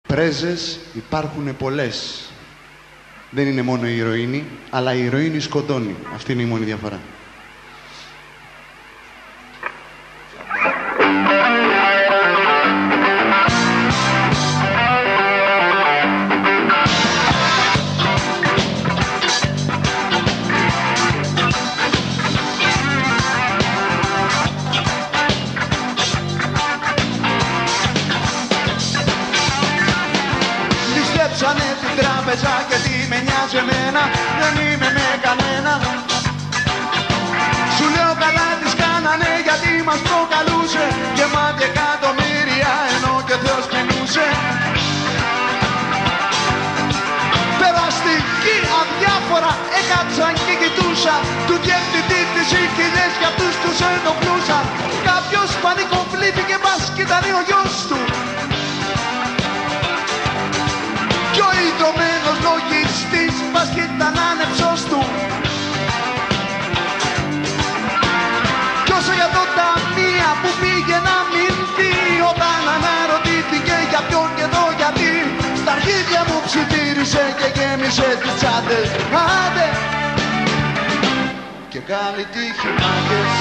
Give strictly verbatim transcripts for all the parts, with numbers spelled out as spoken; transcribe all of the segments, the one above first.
Πρέζες υπάρχουν πολλές. Δεν είναι μόνο η ηρωίνη, αλλά η ηρωίνη σκοτώνει. Αυτή είναι η μόνη διαφορά. Ληστέψανε την τράπεζα και τι με νοιάζει εμένα, δεν είμαι με κανένα. Σου λέω καλά τις κάνανε γιατί μας προκαλούσε, γεμάτη εκατομμύρια ενώ και ο Θεός πεινούσε. Περαστική αδιάφορα έκατσαν και κοιτούσαν, του διευθυντή τις ηχηλιές για αυτούς τους ενοχλούσαν. Κάποιος πανικοβλήθηκε, μας κοίτανε ο γιος του κι ο ιδρωμένος λογιστής μας κοίταν άνεψος του. Κι όσο για το ταμεία που πήγε να μηνθεί, όταν αναρωτήθηκε για ποιον και εδώ γιατί, στα αρχίδια μου ψιθύρισε και γέμισε τις τσάντες. Άντε και καλή τύχη μάγκες.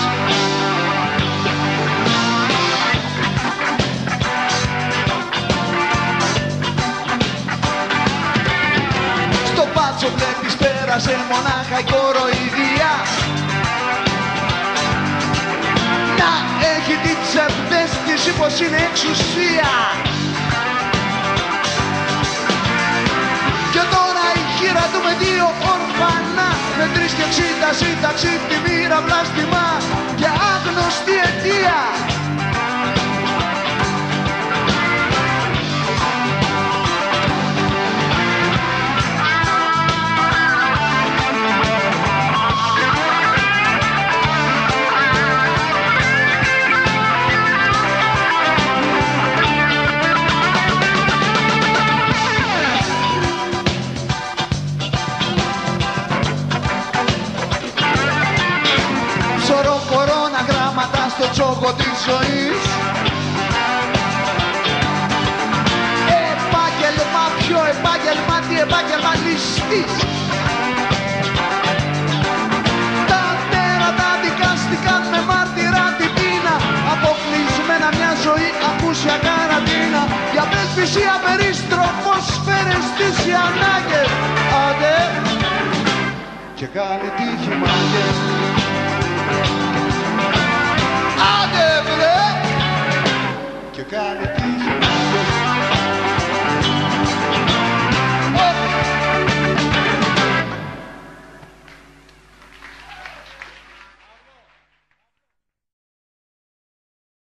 Πάτσο βλέπεις πέρασε μονάχα η κοροϊδία. Να έχει την ψευδαίσθηση πως είναι εξουσία. Και τώρα η χείρα του με δύο ορφανά, με τρεις και εξήντα σύνταξη, τη μοίρα βλάστημα και άγνωστη αιτία. Στο τσόκο της ζωής, επάγγελμα, ποιο επάγγελμα, τι επάγγελμα ληστής. Τα τέρατα δικάστηκαν με μάρτυρα την πείνα, αποκλεισμένα μια ζωή ακούσια καραντίνα. Για απέσπιση απερίστροφος φέρες τις οι ανάγκες. Άντε και καλή τύχη μάγκες. Άντε βρε και καλή